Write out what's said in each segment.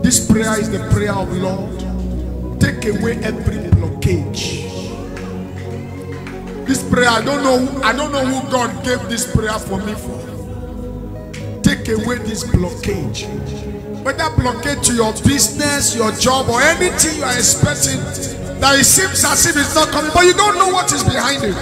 This prayer is the prayer of Lord. Take away every blockage. This prayer, I don't know who God gave this prayer for me for. Take away this blockage. Whether blockage to your business, your job, or anything you are expecting that it seems as if it's not coming, but you don't know what is behind it.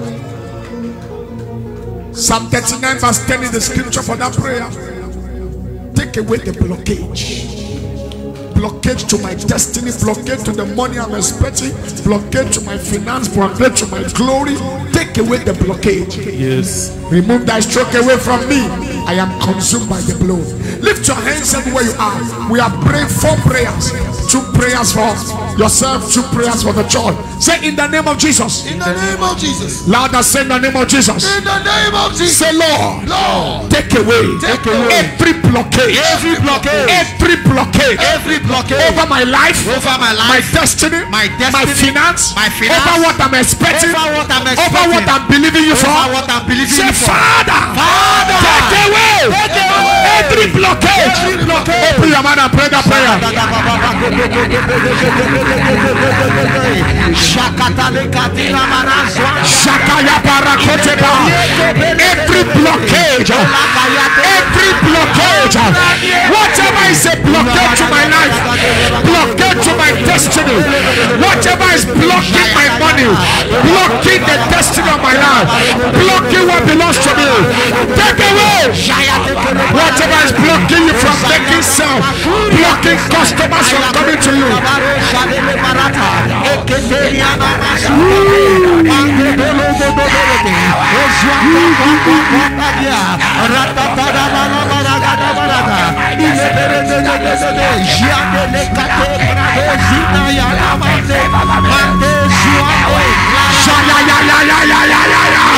Psalm 39 verse 10 is the scripture for that prayer. Take away the blockage. Blockage to my destiny, blockage to the money I'm expecting, blockage to my finance, blockage to my glory. Take away the blockage. Yes. Remove that stroke away from me. I am consumed by the blood. Lift your hands everywhere you are. We are praying 4 prayers. 2 prayers for yourself, 2 prayers for the church. Say in the name of Jesus. In the name of Jesus. Louder, say in the name of Jesus. In the name of Jesus. Say Lord, Lord, take away every blockage. Every blockage. Every blockage. Every blockage over my life. Over my My life. destiny. My destiny. My finance. My finance. Over what I'm expecting. Over what I'm expecting. Over what I'm believing you for. Over what I'm believing Say you for. Father. Father. Take away. Take away. Every blockage. Every blockage. Open your mouth and pray that prayer. Shakaya Barakoteba. Every blockage. Every blockage. Whatever is a blockage to my life, blockage to my destiny, whatever is blocking my money, blocking the destiny of my life, blocking what belongs to me, take away. Whatever is blocking you from taking self, blocking customers from coming to you.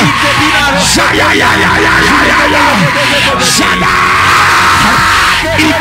In